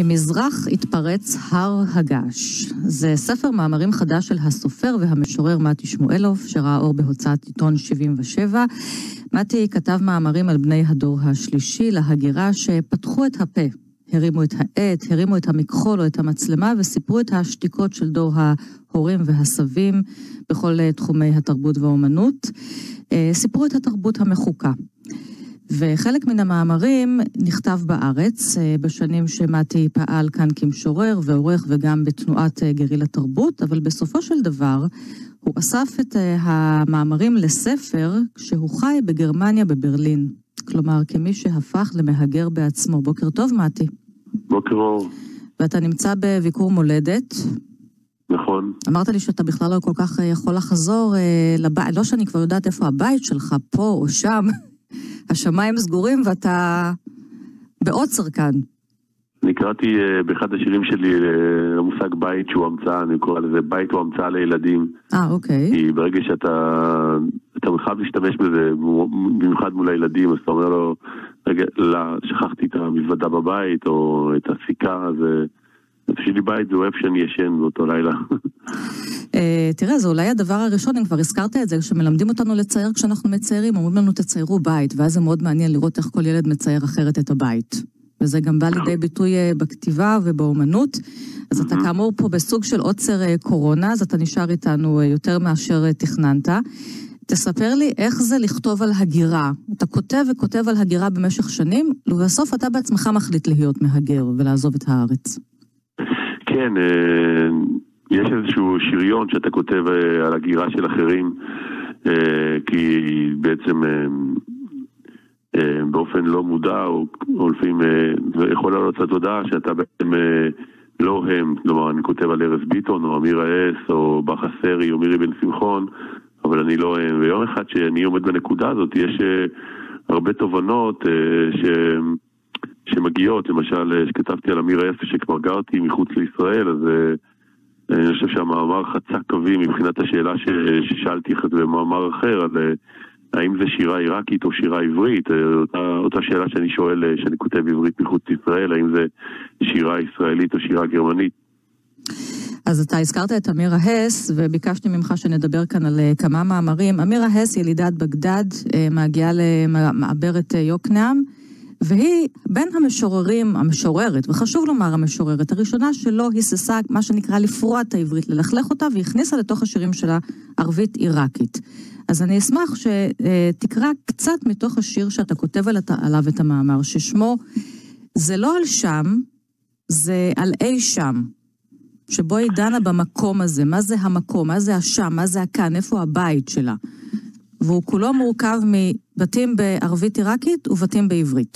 ממזרח התפרץ הר הגעש. זה ספר מאמרים חדש של הסופר והמשורר מתי שמואלוב, שראה אור בהוצאת עיתון 77. מתי כתב מאמרים על בני הדור השלישי להגירה שפתחו את הפה, הרימו את העט, הרימו את המכחול או את המצלמה וסיפרו את השתיקות של דור ההורים והסבים בכל תחומי התרבות והאומנות. סיפרו את התרבות המחוקה. וחלק מן המאמרים נכתב בארץ בשנים שמתי פעל כאן כמשורר ועורך וגם בתנועת גרילה תרבות, אבל בסופו של דבר הוא אסף את המאמרים לספר כשהוא חי בגרמניה בברלין. כלומר, כמי שהפך למהגר בעצמו. בוקר טוב, מתי. בוקר אור. ואתה נמצא בביקור מולדת. נכון. אמרת לי שאתה בכלל לא כל כך יכול לחזור לבית, לא שאני כבר יודעת איפה הבית שלך, פה או שם. השמיים סגורים ואתה בעוצר כאן. אני קראתי באחד השירים שלי למושג בית שהוא המצאה, אני קורא לזה בית הוא המצאה לילדים. אוקיי. כי ברגע שאתה חייב להשתמש בזה, במיוחד מול הילדים, אז אתה אומר לו, רגע, שכחתי את המזוודה בבית או את הסיכה, אז בשבילי בית זה אוהב שאני ישן באותו לילה. תראה, זה אולי הדבר הראשון, אם כבר הזכרת את זה, שמלמדים אותנו לצייר כשאנחנו מציירים, אומרים לנו תציירו בית, ואז זה מאוד מעניין לראות איך כל ילד מצייר אחרת את הבית. וזה גם בא לידי ביטוי בכתיבה ובאומנות. אז אתה כאמור פה בסוג של עוצר קורונה, אז אתה נשאר איתנו יותר מאשר תכננת. תספר לי איך זה לכתוב על הגירה. אתה כותב וכותב על הגירה במשך שנים, ובסוף אתה בעצמך מחליט להיות מהגר ולעזוב את הארץ. כן, יש איזשהו שריון שאתה כותב על הגירה של אחרים, כי בעצם באופן לא מודע, או לפעמים יכול לעלות לתודעה שאתה בעצם לא הם, כלומר אני כותב על ארז ביטון, או אמיר האס, או בר חסרי, או מירי בן שמחון, אבל אני לא הם. ויום אחד שאני עומד בנקודה הזאת, יש הרבה תובנות שמגיעות, למשל שכתבתי על אמיר האס שכבר גרתי מחוץ לישראל, אז אני חושב שהמאמר חצה קווים מבחינת השאלה ששאלתי במאמר אחר, על האם זה שירה עיראקית או שירה עברית, אותה שאלה שאני שואל, שאני כותב עברית מחוץ לישראל, האם זה שירה ישראלית או שירה גרמנית. אז אתה הזכרת את אמיר האס, וביקשתי ממך שנדבר כאן על כמה מאמרים. אמיר האס ילידת בגדד, מגיעה למעברת יוקנעם, והיא בין המשוררת, וחשוב לומר המשוררת, הראשונה שלא היססה מה שנקרא לפרוע את העברית, ללכלך אותה, והכניסה לתוך השירים שלה ערבית עיראקית. אז אני אשמח שתקרא קצת מתוך השיר שאתה כותב עליו את המאמר, ששמו זה לא על שם, זה על אי שם, שבו היא דנה במקום הזה, מה זה המקום, מה זה השם, מה זה הכאן, איפה הבית שלה. והוא כולו מורכב מבתים בערבית עיראקית ובתים בעברית.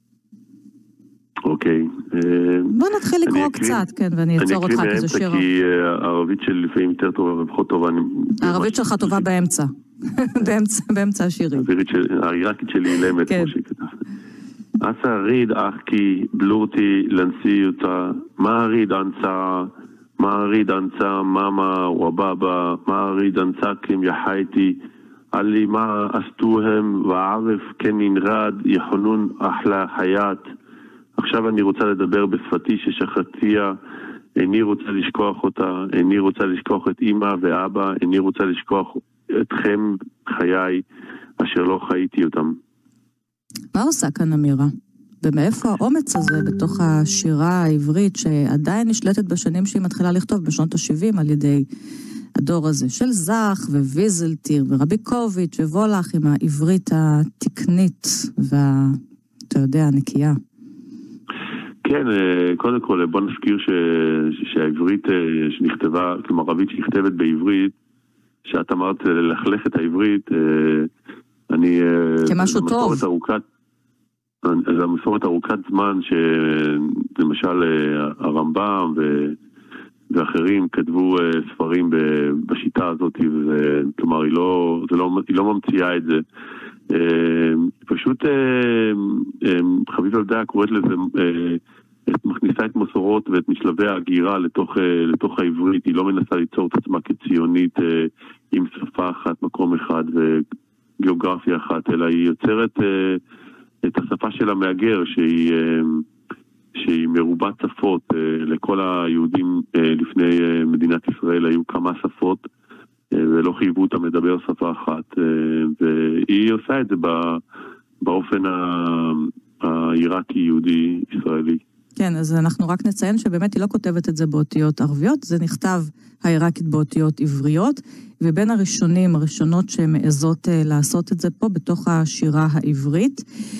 אוקיי. בוא נתחיל לקרוא קצת, כן, ואני אעצור אותך כזה שיר. כי הערבית שלי לפעמים יותר טובה ופחות טובה. הערבית שלך טובה באמצע. באמצע השירים. העיראקית שלי אילמת, כמו שכתב. אסה ריד אחקי בלורתי לנסיותה, מה ריד אנצה, מה ריד אנצה, מאמה ובאבא, מה ריד אנצה כים יחייתי, עלי מה עשתוהם וערף כן ננרד יחונון אחלה חיית. עכשיו אני רוצה לדבר בשפתי ששחציה, איני רוצה לשכוח אותה, איני רוצה לשכוח את אמא ואבא, איני רוצה לשכוח אתכם חיי אשר לא חייתי אותם. מה עושה כאן אמירה? ומאיפה האומץ הזה בתוך השירה העברית שעדיין נשלטת בשנים שהיא מתחילה לכתוב בשנות ה-70 על ידי הדור הזה של זך וויזלטיר ורביקוביץ' ווולך עם העברית התקנית ואתה יודע, הנקייה. כן, קודם כל בוא נזכיר שהעברית שנכתבה, כלומר ערבית שנכתבת בעברית, שאת אמרת ללכלך את העברית, אני... כמשהו טוב. זו מסורת ארוכת זמן שלמשל הרמב"ם ואחרים כתבו ספרים בשיטה הזאת, כלומר היא לא ממציאה את זה. פשוט חביב ילדה קוראת לזה, מכניסה את מסורות ואת משלבי ההגירה לתוך העברית, היא לא מנסה ליצור את עצמה כציונית עם שפה אחת, מקום אחד וגיאוגרפיה אחת, אלא היא יוצרת את השפה של המהגר, שהיא מרובת שפות. לכל היהודים לפני מדינת ישראל היו כמה שפות, ולא חייבו אותם לדבר שפה אחת, והיא עושה את זה באופן העיראקי יהודי ישראלי. כן, אז אנחנו רק נציין שבאמת היא לא כותבת את זה באותיות ערביות, זה נכתב העיראקית באותיות עבריות, ובין הראשונות שמעזות לעשות את זה פה בתוך השירה העברית,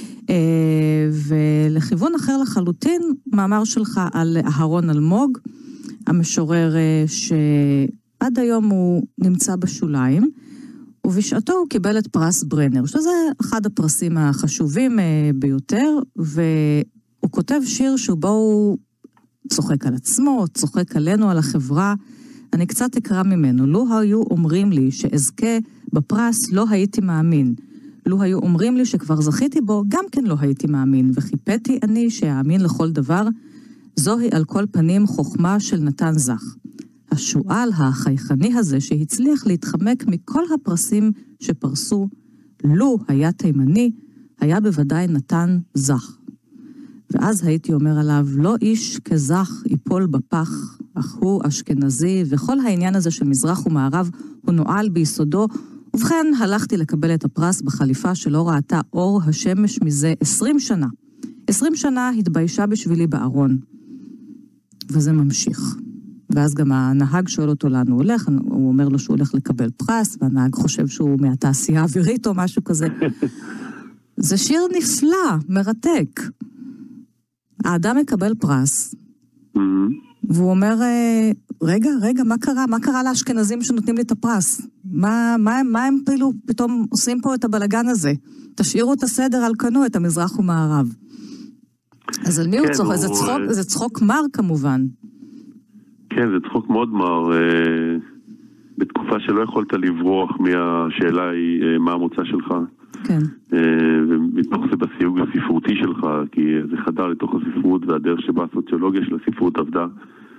ולכיוון אחר לחלוטין, מאמר שלך על אהרון אלמוג, המשורר שעד היום הוא נמצא בשוליים, ובשעתו הוא קיבל את פרס ברנר, שזה אחד הפרסים החשובים ביותר, והוא כותב שיר שבו הוא צוחק על עצמו, צוחק עלינו, על החברה. אני קצת אקרא ממנו. לו היו אומרים לי שאזכה בפרס, לא הייתי מאמין. לו היו אומרים לי שכבר זכיתי בו, גם כן לא הייתי מאמין, וחיפאתי אני שאאמין לכל דבר. זוהי על כל פנים חוכמה של נתן זך. השואל החייכני הזה שהצליח להתחמק מכל הפרסים שפרסו, לו היה תימני, היה בוודאי נתן זך. ואז הייתי אומר עליו, לא איש כזך ייפול בפח, אך הוא אשכנזי, וכל העניין הזה של מזרח ומערב הוא נועל ביסודו. ובכן, הלכתי לקבל את הפרס בחליפה שלא ראתה אור השמש מזה 20 שנה. 20 שנה התביישה בשבילי בארון. וזה ממשיך. ואז גם הנהג שואל אותו לאן הוא הולך, הוא אומר לו שהוא הולך לקבל פרס, והנהג חושב שהוא מהתעשייה האווירית או משהו כזה. זה שיר נפלא, מרתק. האדם מקבל פרס, והוא אומר, רגע, מה קרה? מה קרה לאשכנזים שנותנים לי את הפרס? מה הם פתאום עושים פה את הבלגן הזה? תשאירו את הסדר על כנו, את המזרח ומערב. אז על מי הוא צוחק? זה צחוק מר כמובן. כן, זה צחוק מאוד מר, בתקופה שלא יכולת לברוח מהשאלה היא מה המוצא שלך. כן. ומתוך זה בסיוג הספרותי שלך, כי זה חדר לתוך הספרות והדרך שבה הסוציולוגיה של הספרות עבדה,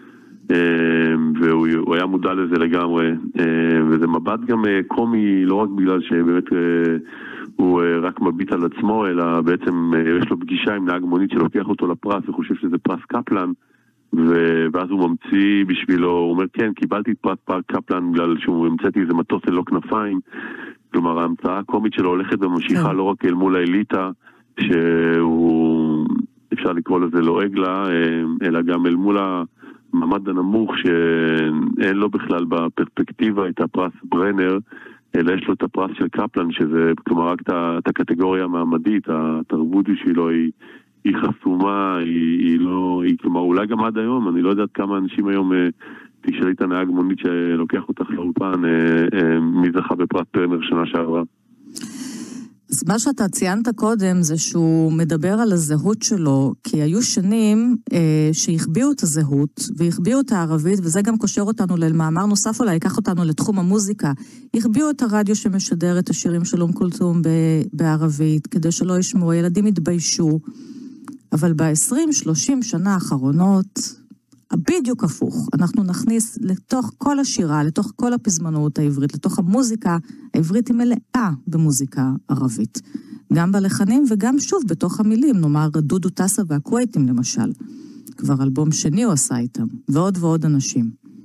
והוא היה מודע לזה לגמרי, וזה מבט גם קומי, לא רק בגלל שבאמת הוא רק מביט על עצמו, אלא בעצם יש לו פגישה עם נהג מונית שלוקח אותו לפרס וחושב שזה פרס קפלן, ואז הוא ממציא בשבילו, הוא אומר כן, קיבלתי את פרס קפלן בגלל שהוא המצאתי איזה מטוס ללא כנפיים. כלומר, ההמצאה הקומית שלו הולכת וממשיכה לא רק אל מול האליטה, שהוא, אפשר לקרוא לזה לועג לה, אלא גם אל מול המעמד הנמוך, שאין לו בכלל בפרספקטיבה את הפרס ברנר, אלא יש לו את הפרס של קפלן, שזה, כלומר, רק את הקטגוריה המעמדית, התרבות שלו היא חסומה, כלומר, אולי גם עד היום, אני לא יודעת כמה אנשים היום תשאלי את הנהג מונית שלוקח אותך לאולפן, מי זכה בפרס ברנר שנה שעברה. אז מה שאתה ציינת קודם זה שהוא מדבר על הזהות שלו, כי היו שנים שהחביאו את הזהות, והחביאו את הערבית, וזה גם קושר אותנו למאמר נוסף אולי, ייקח אותנו לתחום המוזיקה. החביאו את הרדיו שמשדר את השירים של אום כולתום בערבית, כדי שלא ישמעו, הילדים התביישו. אבל ב-20-30 שנה האחרונות, בדיוק הפוך. אנחנו נכניס לתוך כל השירה, לתוך כל הפזמנות העברית, לתוך המוזיקה העברית היא מלאה במוזיקה ערבית. גם בלחנים וגם שוב בתוך המילים, נאמר דודו טסה והכווייטים למשל. כבר אלבום שני הוא עשה איתם, ועוד ועוד אנשים.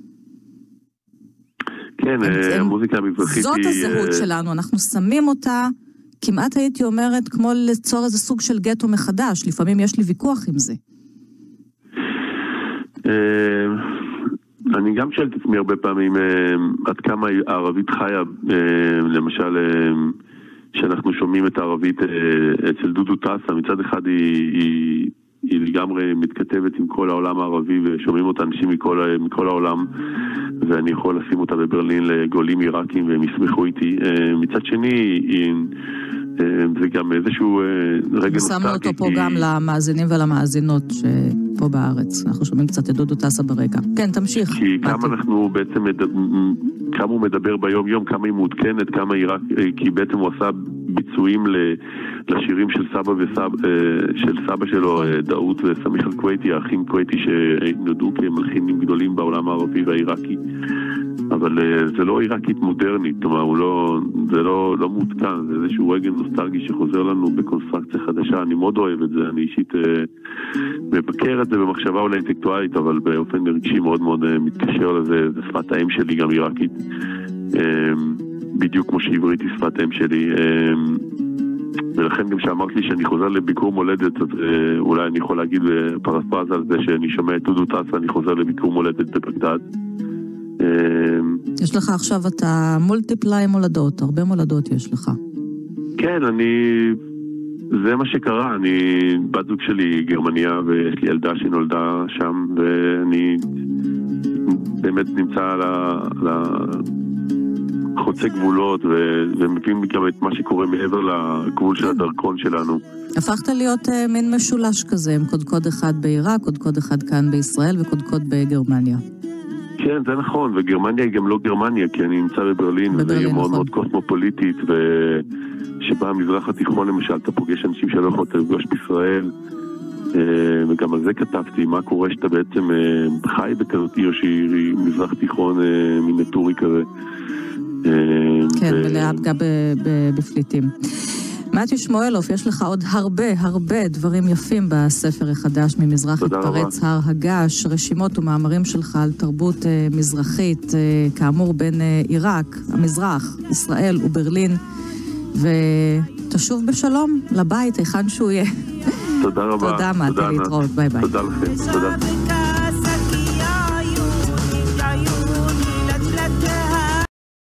כן, המוזיקה המזרחית זאת הזהות שלנו, אנחנו שמים אותה, כמעט הייתי אומרת, כמו ליצור איזה סוג של גטו מחדש, לפעמים יש לי ויכוח עם זה. אני גם שואל את עצמי הרבה פעמים עד כמה הערבית חיה, למשל שאנחנו שומעים את הערבית אצל דודו טסה, מצד אחד היא לגמרי מתכתבת עם כל העולם הערבי ושומעים אותה אנשים מכל העולם, ואני יכול לשים אותה בברלין לגולים עיראקים והם ישמחו איתי. מצד שני זה גם איזשהו רגע נוסטלגי. שמנו אותו פה גם למאזינים ולמאזינות שפה בארץ. אנחנו שומעים קצת את דודו טסה ברקע. כן, תמשיך. כי כמה אנחנו בעצם, כמה הוא מדבר ביום יום, כמה היא מעודכנת, כמה היא רק, כי בעצם הוא עשה ביצועים לשירים של סבא שלו, דאוד וסמיח אל-כוויתי, האחים כוויתי שנודעו כמלחינים גדולים בעולם הערבי והעיראקי. אבל זה לא עיראקית מודרנית, כלומר, זה לא מעודכן, זה איזשהו רגל נוסטלגי שחוזר לנו בקונסטרקציה חדשה. אני מאוד אוהב את זה, אני אישית מבקר את זה במחשבה אולי אינטלקטואלית, אבל באופן רגשי מאוד מאוד מתקשר לזה, זה שפת האם שלי גם עיראקית, בדיוק כמו שעברית היא שפת האם שלי, ולכן גם שאמרת לי שאני חוזר לביקור מולדת, אז אולי אני יכול להגיד בפרפרזה על זה שאני שומע את דודו טס ואני חוזר לביקור מולדת בבגדד. יש לך עכשיו אתה מולטיפליי מולדות, הרבה מולדות יש לך. כן, זה מה שקרה, בת זוג שלי גרמניה ויש לי ילדה שנולדה שם, ואני באמת נמצא על חוצה גבולות ומבין גם את מה שקורה מעבר לגבול של הדרכון שלנו. הפכת להיות מין משולש כזה, עם קודקוד אחד בעיראק, קודקוד אחד כאן בישראל וקודקוד בגרמניה. כן, זה נכון, וגרמניה היא גם לא גרמניה, כי אני נמצא בברלין, וזה היא מאוד מאוד קוסמופוליטית, ושבה המזרח התיכון למשל, אתה פוגש אנשים שלא יכולת לפגוש בישראל, וגם על זה כתבתי, מה קורה שאתה בעצם חי בכזאת עיר שהיא מזרח תיכון מינטורי כזה. כן, ולאט גם בפליטים. מתיו שמואלוף, יש לך עוד הרבה דברים יפים בספר החדש ממזרח התפרץ הר הגעש, רשימות ומאמרים שלך על תרבות מזרחית, כאמור בין עיראק, המזרח, ישראל וברלין, ותשוב בשלום לבית, היכן שהוא יהיה. תודה רבה. תודה, מתי, להתראות, ביי ביי. תודה לכם, תודה.